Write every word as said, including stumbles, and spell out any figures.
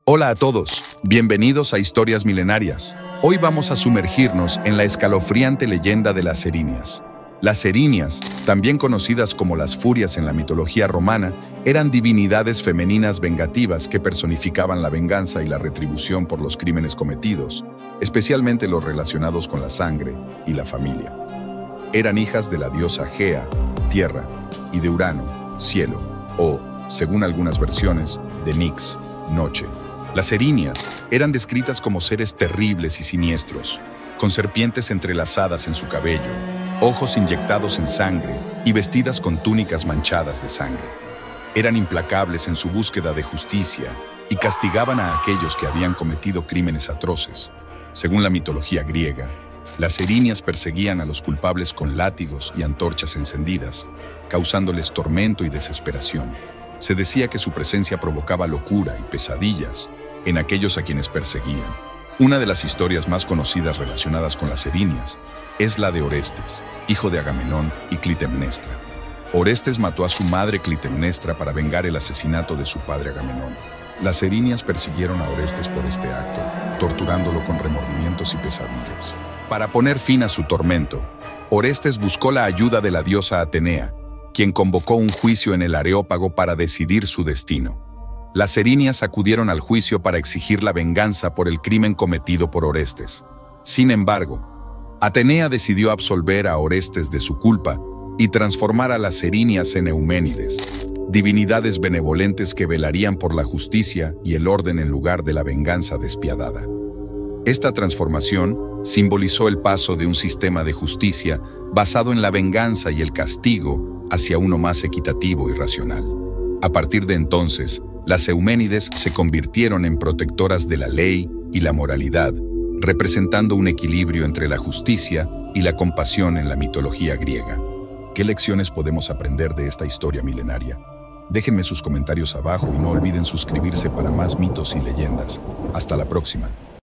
Hola a todos, bienvenidos a Historias Milenarias. Hoy vamos a sumergirnos en la escalofriante leyenda de las Erinias. Las Erinias, también conocidas como las Furias en la mitología romana, eran divinidades femeninas vengativas que personificaban la venganza y la retribución por los crímenes cometidos, especialmente los relacionados con la sangre y la familia. Eran hijas de la diosa Gea, tierra, y de Urano, cielo, o, según algunas versiones, de Nix, noche. Las Erinias eran descritas como seres terribles y siniestros, con serpientes entrelazadas en su cabello, ojos inyectados en sangre y vestidas con túnicas manchadas de sangre. Eran implacables en su búsqueda de justicia y castigaban a aquellos que habían cometido crímenes atroces. Según la mitología griega, las Erinias perseguían a los culpables con látigos y antorchas encendidas, causándoles tormento y desesperación. Se decía que su presencia provocaba locura y pesadillas en aquellos a quienes perseguían. Una de las historias más conocidas relacionadas con las Erinias es la de Orestes, hijo de Agamenón y Clitemnestra. Orestes mató a su madre Clitemnestra para vengar el asesinato de su padre Agamenón. Las Erinias persiguieron a Orestes por este acto, torturándolo con remordimientos y pesadillas. Para poner fin a su tormento, Orestes buscó la ayuda de la diosa Atenea, quien convocó un juicio en el Areópago para decidir su destino. Las Erinias acudieron al juicio para exigir la venganza por el crimen cometido por Orestes. Sin embargo, Atenea decidió absolver a Orestes de su culpa y transformar a las Erinias en Euménides, divinidades benevolentes que velarían por la justicia y el orden en lugar de la venganza despiadada. Esta transformación simbolizó el paso de un sistema de justicia basado en la venganza y el castigo hacia uno más equitativo y racional. A partir de entonces, las Euménides se convirtieron en protectoras de la ley y la moralidad, representando un equilibrio entre la justicia y la compasión en la mitología griega. ¿Qué lecciones podemos aprender de esta historia milenaria? Déjenme sus comentarios abajo y no olviden suscribirse para más mitos y leyendas. Hasta la próxima.